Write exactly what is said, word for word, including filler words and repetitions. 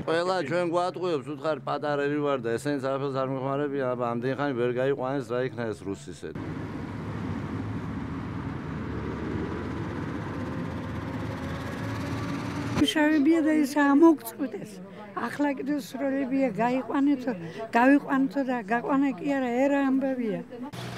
ყველა ჩვენ გვატყუებს, უთხარ პატარელი ვარ და ესენი საფელს არ მიხმარებიან, აბა ამდენი ხანი ვერ გაიყვანეს რა იქნა ეს რუსისეთ. შევებია და ის ამოგწყვეტეს. ახლა კიდევ სროლებია გაიყვანეთო, გავიყვანთო და გაყვანა კი არა ერა ამბავია.